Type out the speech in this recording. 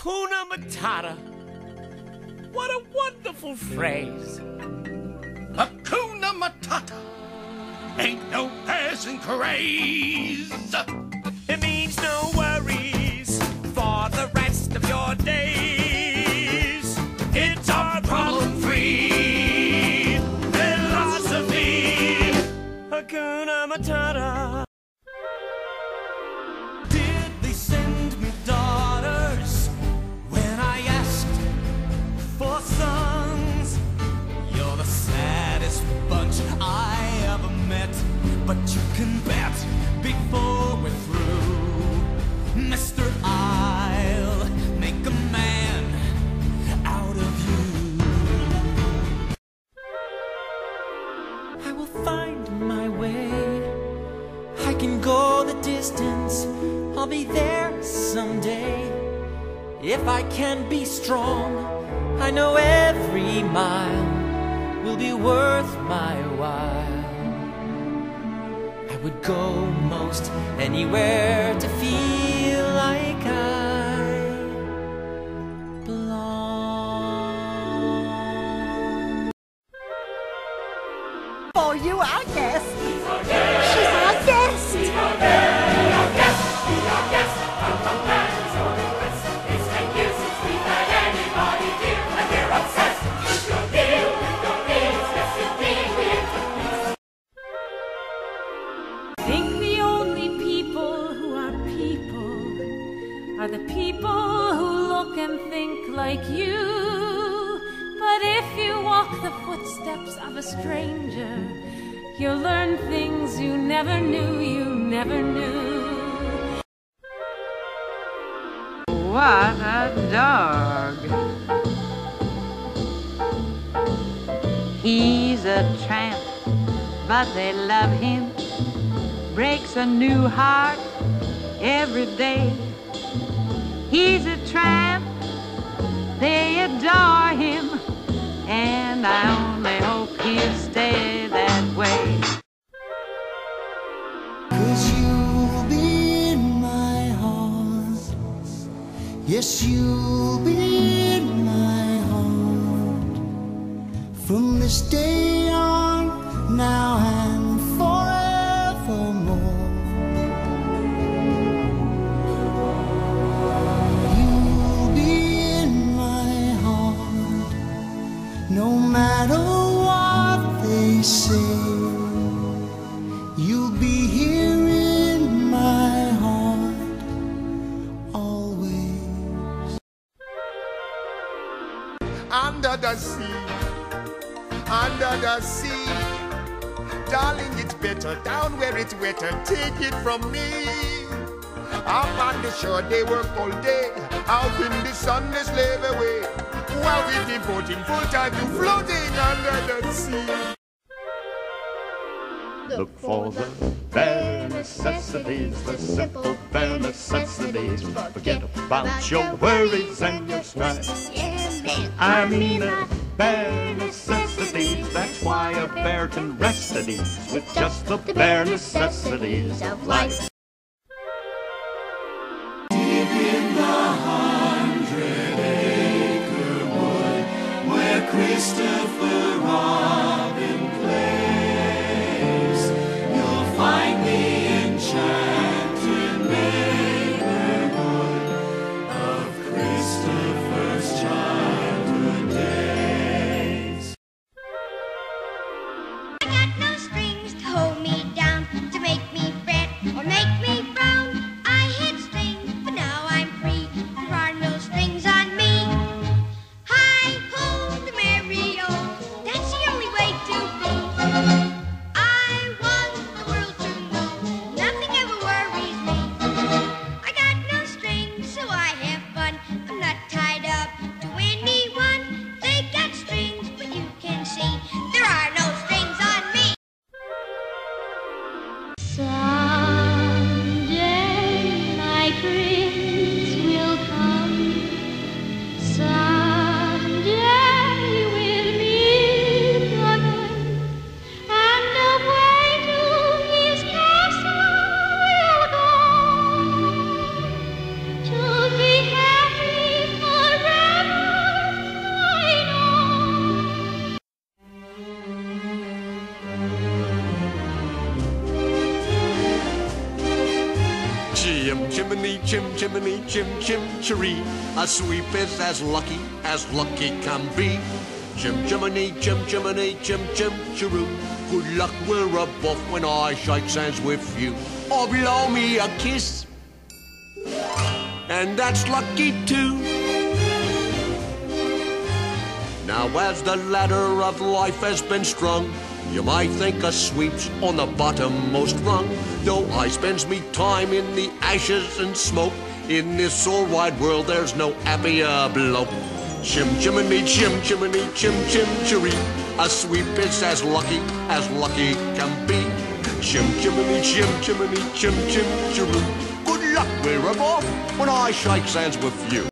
Hakuna Matata. What a wonderful phrase. Hakuna Matata. Ain't no passing craze. It means no worries for the rest of your days. It's our problem-free philosophy. Hakuna Matata. Did they send me daughters when I asked for sons? You're the saddest bunch I ever met, but you can bet before we're through, Mister, I'll make a man out of you. I will find my way. I can go the distance. I'll be there someday. If I can be strong, I know every mile will be worth my while. I would go most anywhere to feel like I belong. For you, our guest. She's our guest. Be our guest. Come on, man, it's all the rest. It's 10 years since we've had anybody dear, and we're obsessed with your deal, with your needs. Yes, indeed, we introduce. Think the only people who are the people who look and think like you. But if you walk the footsteps of a stranger, you'll learn things you never knew, What a dog. He's a tramp, but they love him. Breaks a new heart every day. He's a tramp, they adore him, and I only hope he'll stay that way. 'Cause you'll be in my heart. Yes, you'll be in my heart. From this day on, now and forevermore. You'll be in my heart, no matter what they say. You'll be here in my heart, always. Under the sea, under the sea. Darling, it's better down where it's wetter. Take it from me. Up on the shore, they work all day. Out in the sun, they slave away. While we devoting full time to floating under the sea. Look for the bare necessities, the simple bare necessities. Forget about your worries and your strife. I mean the bare necessities. That's why a bear can rest at ease with just the bare necessities of life. Deep in the 100-acre wood, where Christopher Robin plays, you'll find the enchanted neighborhood of Christopher's childhood days. I got no strings to hold me down, to make me fret or make chim chimney, chim chim chiree. A sweep is as lucky can be. Chim chimney, chim chimney, chim chim chiroo. Good luck, we're above when I shake hands with you. Or blow me a kiss, and that's lucky too. Now as the ladder of life has been strung, you might think a sweep's on the bottommost rung. Though I spends me time in the ashes and smoke, in this all wide world there's no happier bloke. Chim chimney, chim chimney, chim chim chiree. A sweep is as lucky can be. Chim chimney, chim chimney, chim chim chiroo. Good luck, we're off when I shake hands with you.